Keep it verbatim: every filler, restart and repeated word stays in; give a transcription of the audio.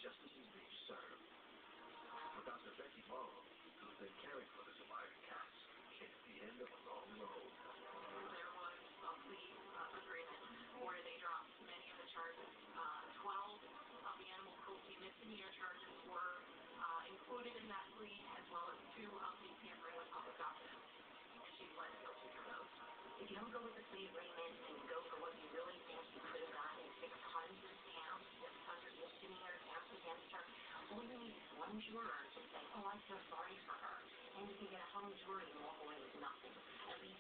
just as easily served. For Doctor Becky Ball, who's been caring for the surviving cats, it's the end of a long road. There was a plea uh, agreement where they dropped many of the charges. Uh, twelve of the animal cruelty misdemeanor charges were uh, included in that plea, as well as two of the tampering with public documents. And she pled guilty to those. If you don't go with the plea agreement and you go for what you really think you could have gotten, six hundred counts, six hundred misdemeanor counts against her, all you need is one juror to say, oh, I feel sorry for her. And you can get a hung jury and walk away